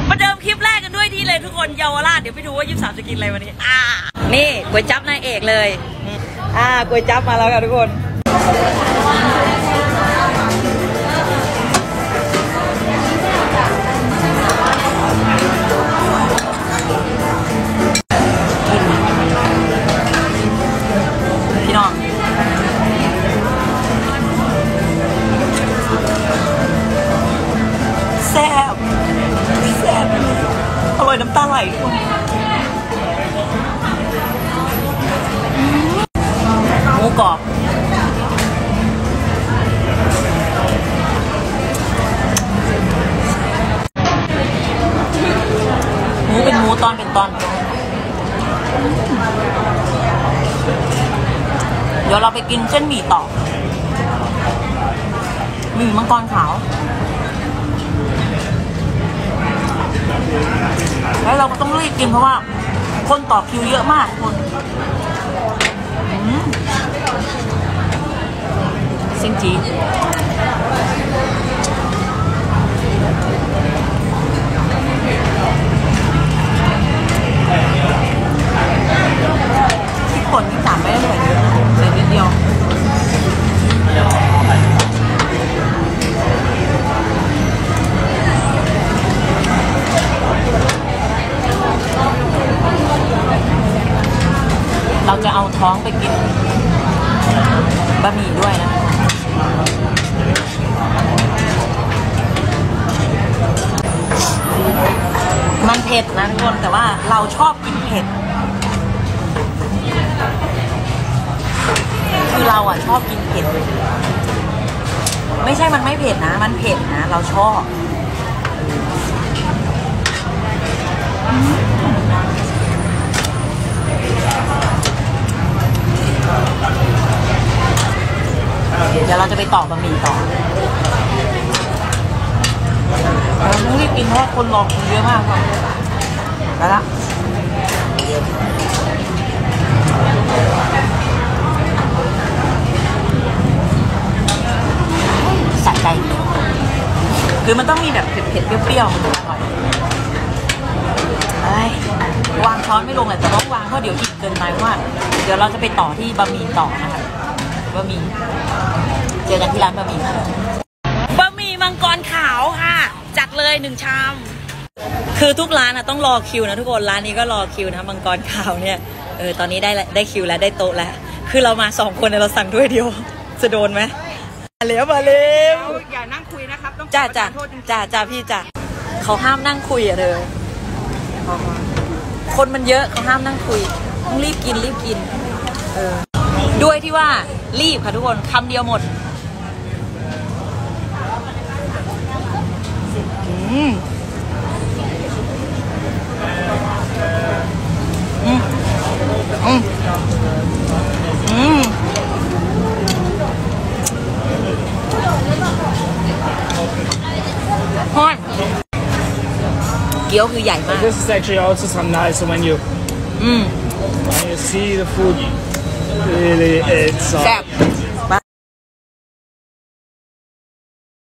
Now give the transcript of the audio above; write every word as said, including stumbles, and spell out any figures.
มาเดิมคลิปแรกกันด้วยที่เลยทุกคนเยาวราชเดี๋ยวไปดูว่ายี่สิบสามจะกินอะไรวันนี้อ่านี่ก๋วยจั๊บนายเอกเลยอ่าก๋วยจั๊บมาแล้วค่ะทุกคนพี่น้องแซ่บแซ่บอร่อยน้ำตาไหลทุกคนหมูกรอบหมูเป็นหมูตอนเป็นตอนเดี๋ยวเราไปกินเส้นหมี่ต่อหมี่มังกรขาวแล้วเราก็ต้องรีบกินเพราะว่าคนต่อคิวเยอะมากคนซิงจีที่ผลที่สามไม่ได้ใส่เยอะใส่นิดเดียวเราจะเอาท้องไปกินบะหมี่ด้วยนะมันเผ็ดนะทุกคนแต่ว่าเราชอบกินเผ็ดคือเราอ่ะชอบกินเผ็ดไม่ใช่มันไม่เผ็ดนะมันเผ็ดนะเราชอบเดี๋ยวเราจะไปต่อบะหมี่ต่อเราต้องรีบกินเพราะว่าคนรอคิวเยอะมากค่ะไปละสะใจคือมันต้องมีแบบเผ็ดๆเปรี้ยวๆมันถึงอร่อยเอ้ยวางช้อนไม่ลงเลยแต่ต้องวางเพราะเดี๋ยวอิ่มเกินไปว่าเดี๋ยวเราจะไปต่อที่บะหมี่ต่อนะคะบะหมี่เจอกันที่ร้านบะหมี่บะหมี่มังกรขาวค่ะจัดเลยหนึ่งชามคือทุกร้านนะต้องรอคิวนะทุกคนร้านนี้ก็รอคิวนะมังกรขาวเนี่ยเออตอนนี้ได้ได้คิวแล้วได้โต๊ะแล้วคือเรามาสองคนเราสั่งด้วยเดียวจะโดนไหมมาเร็วมาเร็วอย่านั่งคุยนะครับต้องจ้าจ้าจ้าจ้าพี่จ้าเขาห้ามนั่งคุยอ่ะเธอคนมันเยอะเขาห้ามนั่งคุยต้องรีบกินรีบกินเออด้วยที่ว่ารีบค่ะทุกคนคำเดียวหมดอืมอืมอืมอืมฮอนเกี๊ยวคือใหญ่มาก This is actually also some nice when you อืม when you see the food really it's uh,